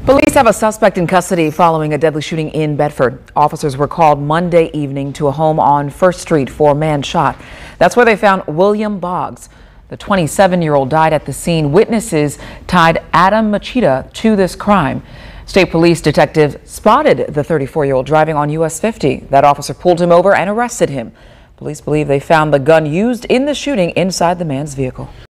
Police have a suspect in custody following a deadly shooting in Bedford. Officers were called Monday evening to a home on 1st Street for a man shot. That's where they found William Boggs. The 27-year-old died at the scene. Witnesses tied Adam Machida to this crime. State Police detective spotted the 34-year-old driving on US 50. That officer pulled him over and arrested him. Police believe they found the gun used in the shooting inside the man's vehicle.